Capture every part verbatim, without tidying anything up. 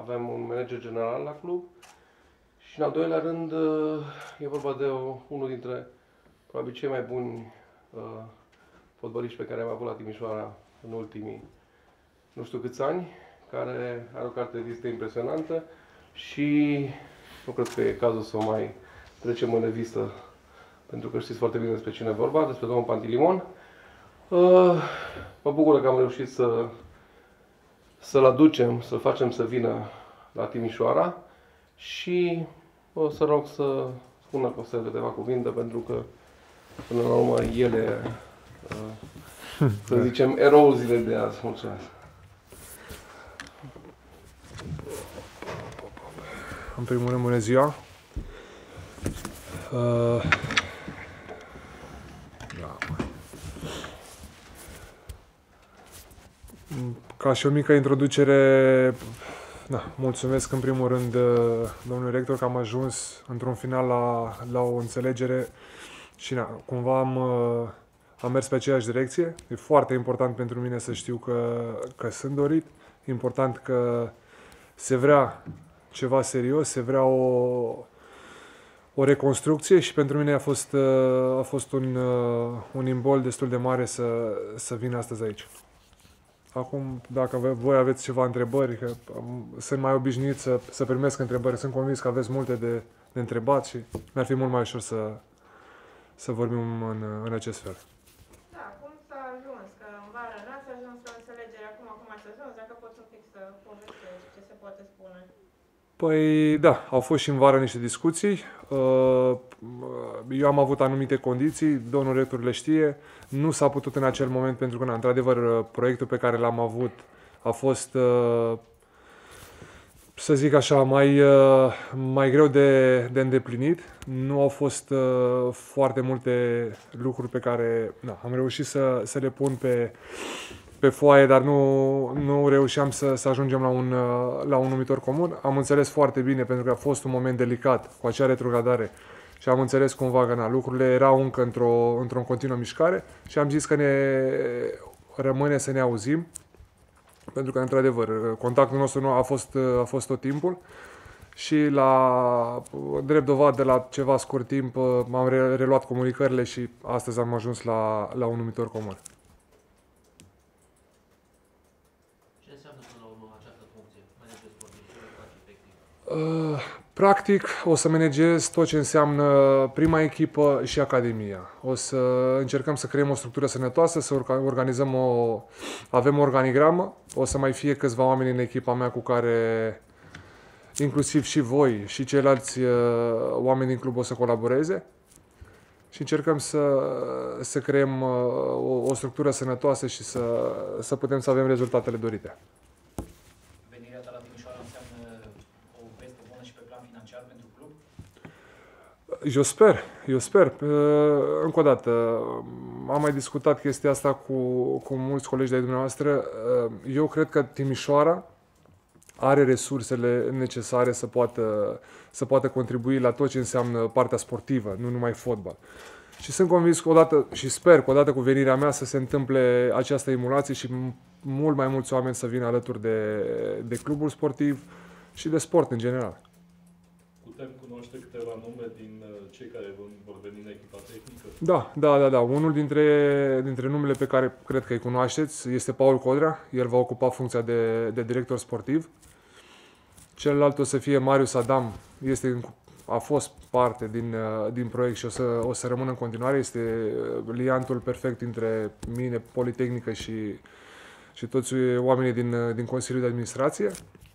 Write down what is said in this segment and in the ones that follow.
avem un manager general la club și în al doilea rând e vorba de o, unul dintre probabil cei mai buni uh, fotbaliști pe care am avut la Timișoara în ultimii nu știu câți ani, care are o carte de vizită impresionantă și nu cred că e cazul să o mai trecem în revistă, pentru că știți foarte bine despre cine e vorba, despre domnul Pantilimon. Uh, mă bucur că am reușit să, să-l aducem, să-l facem să vină la Timișoara și o să rog să spună Costel câteva cuvinte, pentru că până la urmă el e, uh, să zicem, eroul zilei de azi. Mulțumesc! În primul rând, bună ziua! Uh, da. Ca și o mică introducere, da, mulțumesc în primul rând domnului rector că am ajuns într-un final la, la o înțelegere și na, cumva am, am mers pe aceeași direcție. E foarte important pentru mine să știu că, că sunt dorit, important că se vrea ceva serios, se vrea o, o reconstrucție și pentru mine a fost, a fost un, un imbol destul de mare să, să vin astăzi aici. Acum, dacă voi aveți ceva întrebări, că sunt mai obișnuit să, să primesc întrebări, sunt convins că aveți multe de, de întrebat și mi-ar fi mult mai ușor să, să vorbim în, în acest fel. Da, cum s-a ajuns? Că în vară n-ați ajuns la înțelegere, acum, acum ați ajuns, dacă poți un pic să povestești ce se poate spune. Păi da, au fost și în vară niște discuții. Eu am avut anumite condiții, domnul rector le știe. Nu s-a putut în acel moment pentru că, într-adevăr, proiectul pe care l-am avut a fost, să zic așa, mai, mai greu de, de îndeplinit. Nu au fost foarte multe lucruri pe care na, am reușit să, să le pun pe... pe foaie, dar nu, nu reușeam să, să ajungem la un, la un numitor comun. Am înțeles foarte bine, pentru că a fost un moment delicat cu acea retrogradare și am înțeles cumva că na, lucrurile erau încă într-o într-o continuă mișcare și am zis că ne rămâne să ne auzim, pentru că, într-adevăr, contactul nostru a fost, a fost tot timpul și la drept dovadă, la ceva scurt timp, m-am reluat comunicările și astăzi am ajuns la, la un numitor comun. Uh, practic, o să managez tot ce înseamnă prima echipă și academia. O să încercăm să creăm o structură sănătoasă, să organizăm o... avem o organigramă, o să mai fie câțiva oameni în echipa mea cu care, inclusiv și voi și ceilalți uh, oameni din club o să colaboreze și încercăm să, să creăm uh, o, o structură sănătoasă și să, să putem să avem rezultatele dorite. Eu sper, eu sper. Încă o dată, am mai discutat chestia asta cu, cu mulți colegi de-ai dumneavoastră. Eu cred că Timișoara are resursele necesare să poată, să poată contribui la tot ce înseamnă partea sportivă, nu numai fotbal. Și sunt convins că odată, și sper că odată cu venirea mea să se întâmple această emulație și mult mai mulți oameni să vină alături de, de clubul sportiv și de sport în general. Putem cunoaște câteva nume din cei care vor veni în echipa tehnică? Da, da, da, da. Unul dintre, dintre numele pe care cred că îi cunoașteți este Paul Codrea. El va ocupa funcția de, de director sportiv. Celălalt o să fie Marius Adam. Este, a fost parte din, din proiect și o să, o să rămână în continuare. Este liantul perfect între mine, Politehnică și, și toți oamenii din, din Consiliul de Administrație.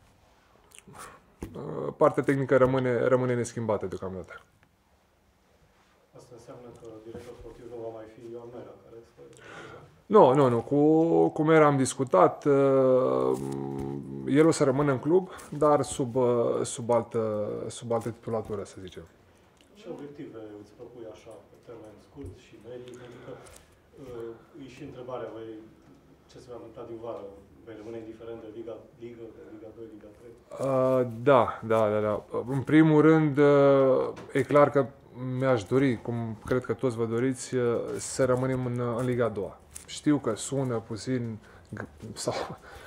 Partea tehnică rămâne, rămâne neschimbată deocamdată. Asta înseamnă că director sportiv nu va mai fi Ioan Mera, care este... Nu, nu, nu. Cu, cu Mera am discutat. El o să rămână în club, dar sub, sub, altă, sub altă titulatură, să zicem. Ce obiective îți propui așa, pe termen scurt și mediu? Pentru că e și întrebarea, voi, ce se va întâmpla din vară? Vei rămâne indiferent de Liga, Liga, de Liga doi, Liga trei? Uh, da, da, da, da. În primul rând, uh, e clar că mi-aș dori, cum cred că toți vă doriți, uh, să rămânem în, în Liga a doua. Știu că sună puțin sau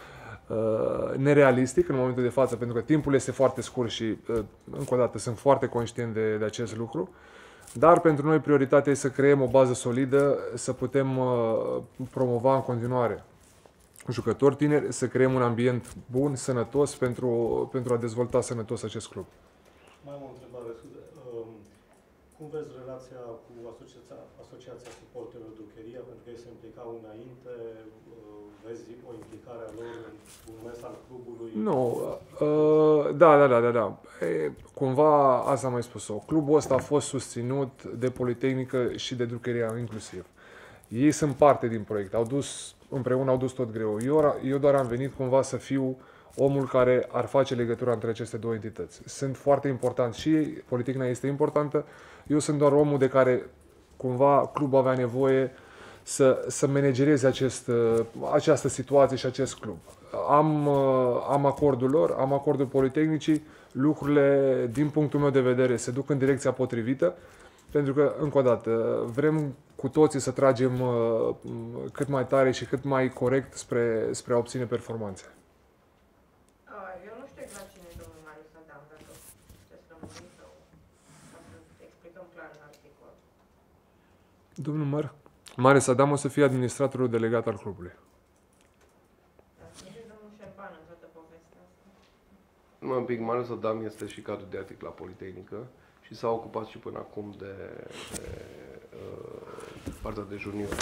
uh, nerealistic în momentul de față, pentru că timpul este foarte scurt și, uh, încă o dată, sunt foarte conștient de, de acest lucru. Dar pentru noi prioritatea este să creăm o bază solidă, să putem uh, promova în continuare jucători tineri, să creăm un ambient bun, sănătos, pentru, pentru a dezvolta sănătos acest club. Mai am o întrebare, scuze. Um, Cum vezi relația cu Asociația, Asociația Suporterilor Ducheria? Pentru că ei se implicau înainte. Uh, Vezi o implicare a lor în un mers al clubului? Nu, uh, da, da, da, da, da. E, cumva, asta am mai spus-o. Clubul ăsta a fost susținut de Politehnică și de Ducheria inclusiv. Ei sunt parte din proiect, au dus, împreună au dus tot greu. Eu, eu doar am venit cumva să fiu omul care ar face legătura între aceste două entități. Sunt foarte importanți și ei, Politehnica este importantă, eu sunt doar omul de care cumva clubul avea nevoie să, să managereze acest, această situație și acest club. Am, am acordul lor, am acordul Politehnicii, lucrurile, din punctul meu de vedere, se duc în direcția potrivită, pentru că, încă o dată, vrem cu toții să tragem uh, cât mai tare și cât mai corect spre, spre a obține performanțe. Eu nu știu exact cine e domnul Marius Adam, dacă puteți rămâni sau ca să explicăm clar în articol. Domnul Mar Marius Adam o să fie administratorul delegat al clubului. Dar să fie domnul Șerban în toată povestea asta. Numai un pic, Marius Adam este și cadru didactic la Politehnică și s-a ocupat și până acum de, de uh, partea de junior.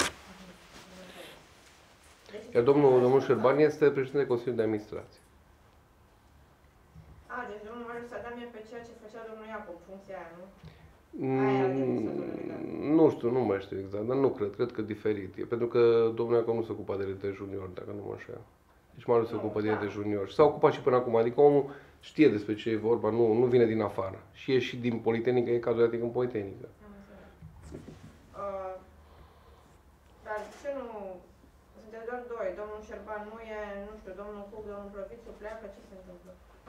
Iar domnul, domnul Șerban este președinte Consiliului de Administrație. A, deci domnul Marius Adam e pe ceea ce făcea domnul Iacob, funcția aia, nu? Mm, nu știu, nu mai știu exact, dar nu cred, cred că diferit. E pentru că domnul Iacob nu se ocupa de de junior, dacă nu mă așa. Deci Marius se ocupă de de junior și s-a ocupat și până acum, adică omul știe despre ce e vorba, nu, nu vine din afară. Și e și din Politehnică, e cadru didactic în Politehnică. Uh, dar ce nu... Sunteți doar doi, domnul Șerban nu e, nu știu, domnul Hug, domnul Plăvițu pleacă, ce se întâmplă?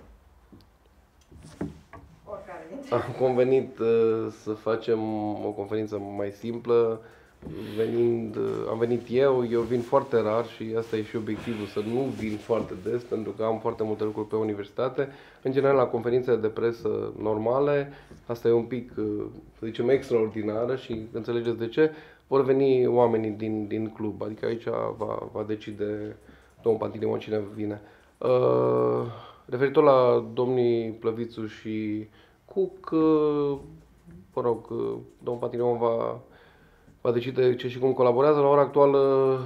Oricare dintre... Am convenit uh, să facem o conferință mai simplă, venind, uh, am venit eu, eu vin foarte rar și asta e și obiectivul, să nu vin foarte des, pentru că am foarte multe lucruri pe universitate. În general, la conferințele de presă normale, asta e un pic, uh, să zicem, extraordinară și înțelegeți de ce, vor veni oamenii din, din club, adică aici va, va decide domnul Pantilimon cine vine. Uh, referitor la domnii Plăvițu și Cuc, uh, mă rog, uh, domnul Pantilimon va, va decide ce și cum colaborează. La ora actuală,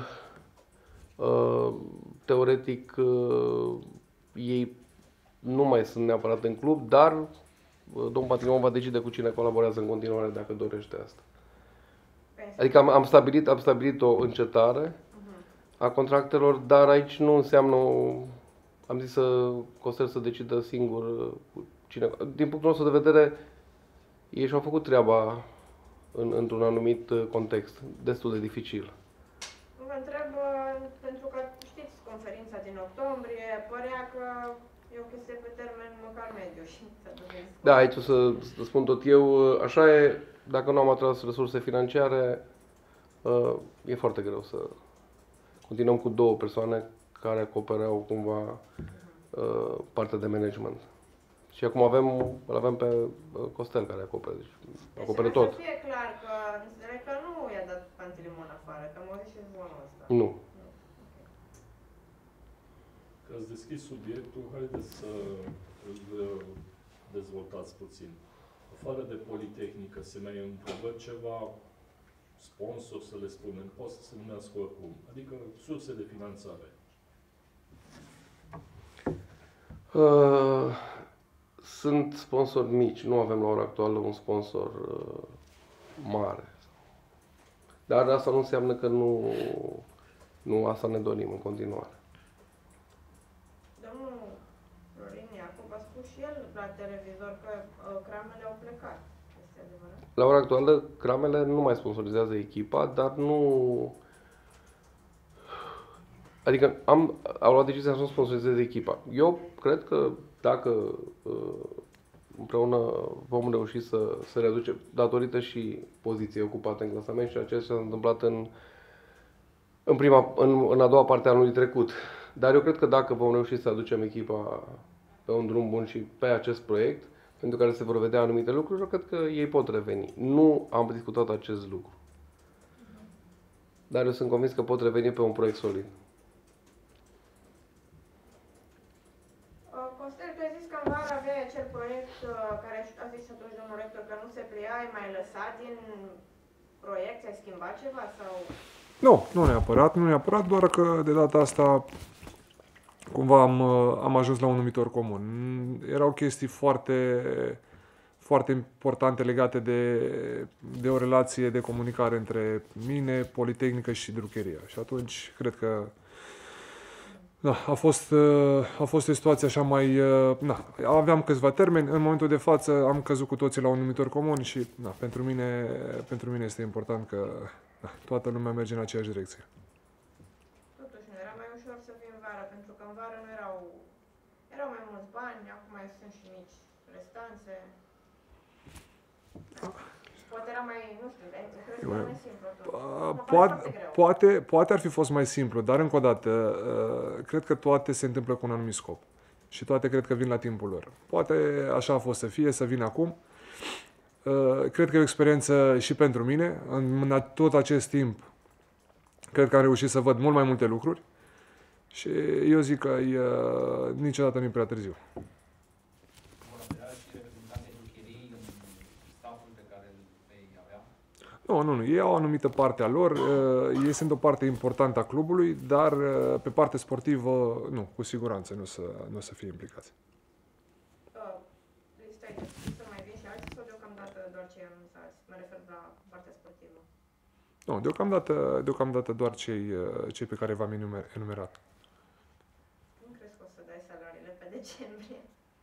uh, teoretic, uh, ei nu mai sunt neapărat în club, dar uh, domnul Pantilimon va decide cu cine colaborează în continuare dacă dorește asta. Adică am, am, stabilit, am stabilit o încetare a contractelor, dar aici nu înseamnă, am zis să Costel să decidă singur cine. Din punctul nostru de vedere, ei și-au făcut treaba în, într-un anumit context, destul de dificil. Vă întreb, pentru că știți conferința din octombrie, părea că e o chestie pe termen măcar mediu și să dovediți. Da, aici o să, să spun tot eu, așa e, dacă nu am atras resurse financiare, e foarte greu să continuăm cu două persoane care acopereau cumva partea de management. Și acum avem, îl avem pe Costel care acoperă, deci acoperă tot. Să fie clar că, înțeleg că nu i-a dat Pantilimon afară, că mă zice zvonul ăsta. Nu. Că ați deschis subiectul, haideți să îl dezvoltați puțin. Afară de Politehnică, se mai întrebă ceva sponsor, să le spunem, pot să se numească oricum, adică surse de finanțare. Uh, sunt sponsori mici, nu avem la ora actuală un sponsor uh, mare. Dar asta nu înseamnă că nu, nu asta ne dorim în continuare. Domnul Florin Iacob a spus și el la televizor că uh, cramele au plecat. Este adevărat? La ora actuală, cramele nu mai sponsorizează echipa, dar nu... Adică am, au luat decizia să nu sponsorizeze echipa. Eu cred că dacă uh, împreună vom reuși să, să reducem, datorită și poziției ocupate în clasament, și acest s-a întâmplat în, în, prima, în, în a doua parte a anului trecut. Dar eu cred că dacă vom reuși să aducem echipa pe un drum bun și pe acest proiect, pentru care se vor vedea anumite lucruri, eu cred că ei pot reveni. Nu am discutat acest lucru. Dar eu sunt convins că pot reveni pe un proiect solid. Costel, tu ai zis că în vară aveai acel proiect care a zis atunci domnul rector că nu se plia, ai mai lăsat din proiect, ai schimbat ceva sau... Nu, nu neapărat, nu neapărat, doar că de data asta cumva am, am ajuns la un numitor comun. Erau chestii foarte, foarte importante legate de, de o relație de comunicare între mine, Politehnică și Drucheria. Și atunci cred că da, a fost, a fost o situație așa mai... Na, aveam câțiva termeni, în momentul de față am căzut cu toții la un numitor comun și na, pentru, mine, pentru mine este important că na, toată lumea merge în aceeași direcție. Totuși nu era mai ușor să fii în vară, pentru că în vară nu erau... Erau mai mulți bani, acum mai sunt și mici restanțe. Poate era mai, nu știu, cred că era mai simplu tot. Poate, poate, poate ar fi fost mai simplu, dar încă o dată, cred că toate se întâmplă cu un anumit scop. Și toate cred că vin la timpul lor. Poate așa a fost să fie, să vină acum. Cred că e o experiență și pentru mine. În tot acest timp, cred că am reușit să văd mult mai multe lucruri. Și eu zic că e, niciodată nu e prea târziu. Nu, nu, nu. Ei au o anumită parte a lor, ei sunt o parte importantă a clubului, dar pe parte sportivă, nu, cu siguranță nu o să, nu o să fie implicați. Stai, să mai vin și alții sau deocamdată doar cei anunțați? Mă refer la partea sportivă. Nu, deocamdată, deocamdată doar cei, cei pe care v-am enumerat. Nu crezi că o să dai salariile pe decembrie?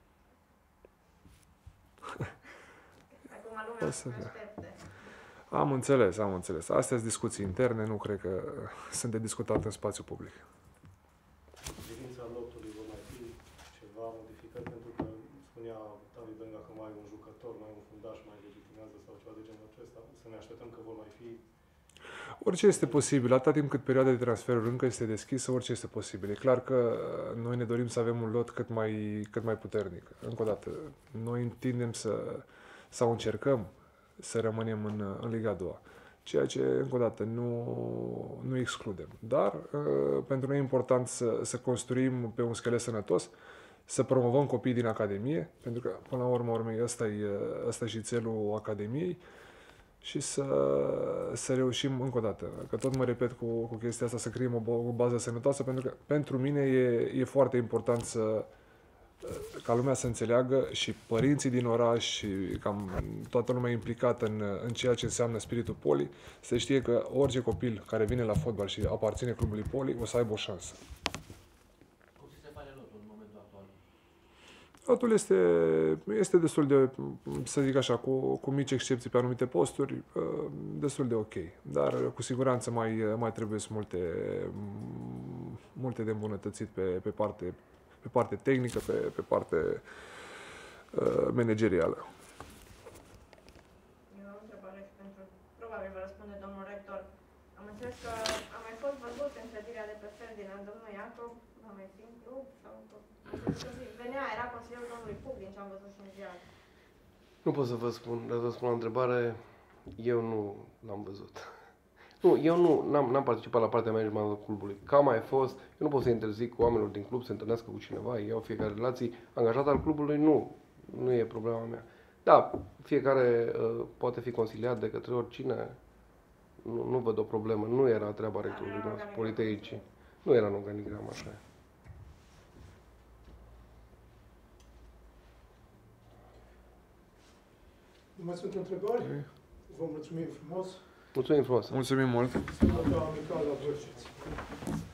Acum lumea o să aștepte. Am înțeles, am înțeles. Astea sunt discuții interne, nu cred că sunt de discutat în spațiu public. În privința lotului vor mai fi ceva modificări, pentru că spunea David Benga că mai e un jucător, mai e un fundaș, mai legitimează sau ceva de genul acesta. Să ne așteptăm că vor mai fi... Orice este posibil, atâta timp cât perioada de transferuri încă este deschisă, orice este posibil. E clar că noi ne dorim să avem un lot cât mai, cât mai puternic. Încă o dată, noi întindem să, sau încercăm să rămânem în, în Liga a doua. Ceea ce, încă o dată, nu, nu excludem. Dar, uh, pentru noi e important să, să construim pe un schelet sănătos, să promovăm copiii din Academie, pentru că, până la urmă, urmei, ăsta e, ăsta e și țelul Academiei, și să, să reușim, încă o dată, că tot mă repet cu, cu chestia asta, să creăm o, o bază sănătoasă, pentru că, pentru mine, e, e foarte important să ca lumea să înțeleagă și părinții din oraș și cam toată lumea implicată în, în ceea ce înseamnă spiritul Poli, să știe că orice copil care vine la fotbal și aparține clubului Poli o să aibă o șansă. Cum se face lotul în momentul actual? Lotul este, este destul de, să zic așa, cu, cu mici excepții pe anumite posturi, destul de ok. Dar cu siguranță mai, mai trebuie multe, multe de îmbunătățit pe, pe parte pe parte tehnică, pe, pe parte uh, managerială. Eu am o întrebare și pentru... Probabil vă răspunde domnul rector. Am înțeles că a mai fost văzut în clădirea de pe Ferdinand, domnul Iacob, va mai fi în club? Sau... Venea, era consilierul domnului Puc, din ce am văzut și în ziar. Nu pot să vă spun, dar să spun la întrebare, eu nu l-am văzut. Nu, eu nu n-am, n-am participat la partea management a clubului. Ca mai fost, eu nu pot să interzic oamenilor din club să întâlnească cu cineva, ei au fiecare relații. Angajat al clubului, nu. Nu e problema mea. Da, fiecare uh, poate fi consiliat de către oricine. Nu, nu văd o problemă. Nu era treaba rectorului nostru, Politehnicii. Nu era în organigram, așa e. Nu mai sunt întrebări? Vă mulțumim frumos. Mulțumim frumos! Mulțumim mult! Să vă dau amical la Vârșiți.